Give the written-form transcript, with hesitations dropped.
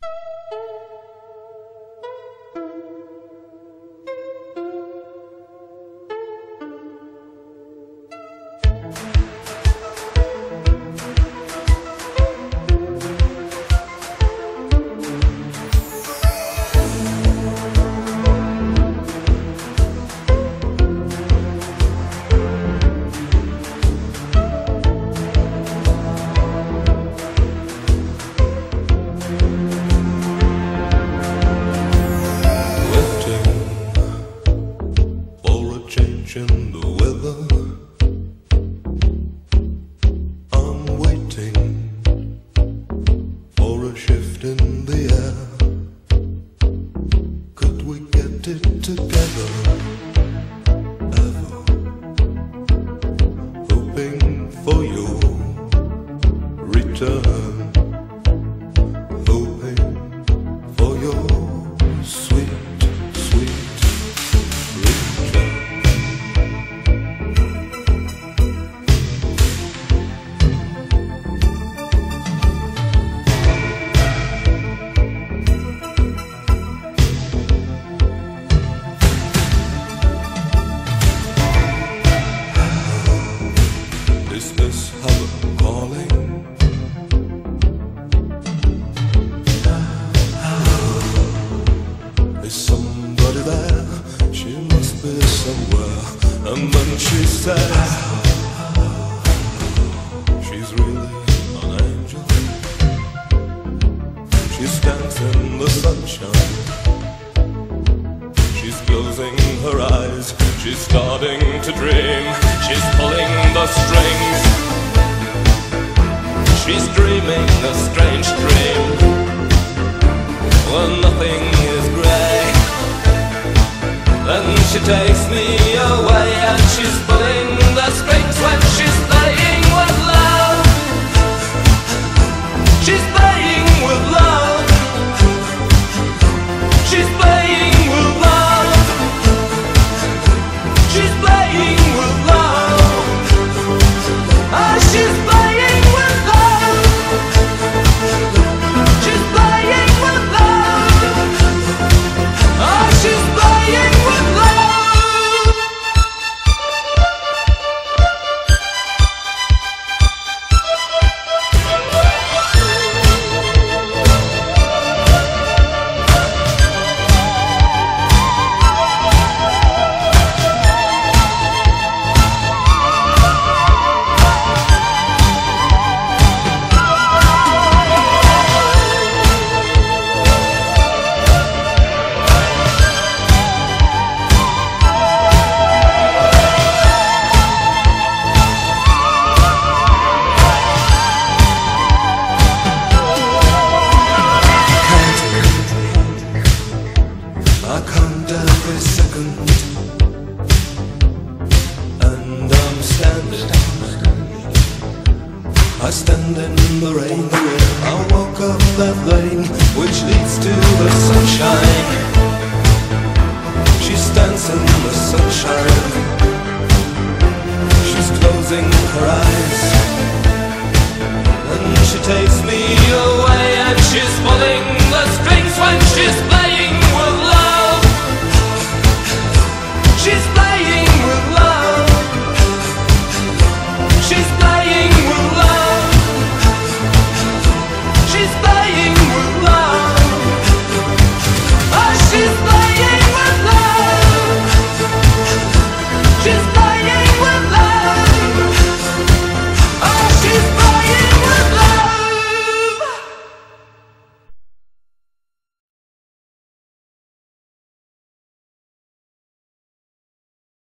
In the weather, I'm waiting for a shift in the air. Could we get it together? Ever hoping for your return, hoping for your sweet, sweet return. Is this heaven calling? Is somebody there? She must be somewhere. And then she says she's really an angel. She stands in the sunshine. She's closing her eyes. She's starting to dream. She's pulling the strings. She's dreaming a strange dream when nothing is grey. Then she takes me away and she's pulling the strings when she's playing with love. She's playing with love. She's playing with love. She's playing with love. Ah, she's playing with love. She's playing with love. Ah, she's playing with love. I count every second, and I'm standing. I stand in the rain. I walk up that lane which leads to the sunshine. She stands in the sunshine. She's closing her eyes, and she takes me away, and she's pulling the strings when she's playing with love. She's playing with love. She's playing with love. She's playing